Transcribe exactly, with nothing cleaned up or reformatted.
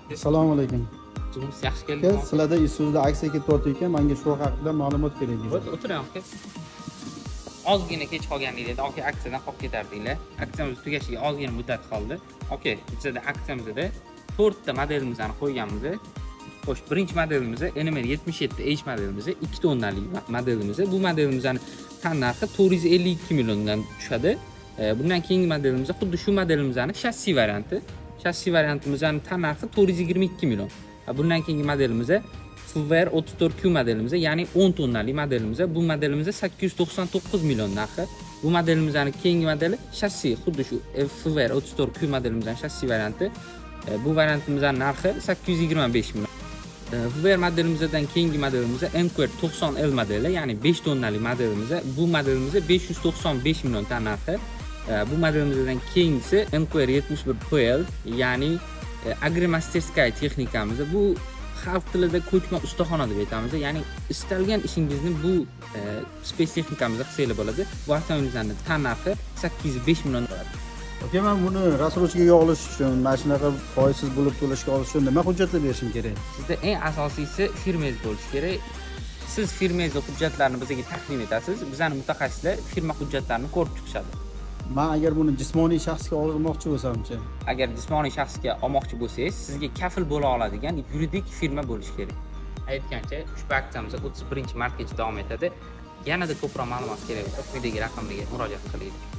Assalomu alaykum. O'zingiz yaxshi Aka, keldingiz. sizlarda Isuzuda aksiya ketyapti ekan, menga shu haqida ma'lumot kerak edi. Bo'ldi, o'tiring aka. Ozgina kech qolgan edi, aka aksiyadan qolib ketardinglar. Aksiyamiz tugashiga ozgina muddat qoldi. Aka, bizda aksiyamizda to'rtta modelimizni qo'yganmiz. Xo'sh, birinchi modelimiz N M R yetmish yetti H modelimiz, ikki tonnalik modelimiz. Bu modelimizning tan narxi to'rt yuz ellik ikki milliondan tushadi. Bundan keyingi modelimiz xuddi shu modelimizning shassi varianti. Shassi variantimizning tan narxi to'rt yuz yigirma ikki million. Bundan keyingi modelimiz F V R o'ttiz to'rt Q modelimiz, ya'ni o'n tonnalik modelimiz. Bu modelimiz sakkiz yuz to'qson to'qqiz million narxi. Bu modelimizning keyingi modeli shassi, xuddi shu F V R o'ttiz to'rt Q modelimizning shassi varianti. Bu variantimizning narxi sakkiz yuz yigirma besh million. F V R modelimizdan keyingi modelimiz N Q R to'qson L modeli, ya'ni besh tonnalik modelimiz. Bu modelimiz besh yuz to'qson besh million tan narxi. Bu modelimizdan keyingisi N Q R yetmish bir P L, ya'ni agromasterskaya texnikamiz. Bu xalq tilida ko'chma ustaxona deb aytamiz. Ya'ni istalgan ishingizni bu spes texnikamizda qilsangiz bo'ladi. Bu avtomobillarning tan narxi sakkiz yuz besh million bo'ladi. Aka, men buni rassrochkaga olish uchun, mana shunaqa foizsiz bo'lib to'lashga olish uchun nima hujjatlar berishim kerak? Sizda eng asosiysi firmangiz bo'lishi kerak. Siz firmangizning hujjatlarini bizga taqdim etasiz. Bizning mutaxassislar firma hujjatlarini ko'rib chiqishadi. Men agar buni jismoniy shaxsga olmoqchi bo'lsam-chi? Agar jismoniy shaxsga olmoqchi bo'lsangiz, sizga kafil bo'la oladigan yuridik firma bo'lishi kerak. Aytgancha, ushbu aksiyamiz o'ttiz birinchi martgacha davom etadi. Yanada ko'proq ma'lumot kerak bo'lsa, quyidagi raqamga murojaat qiling.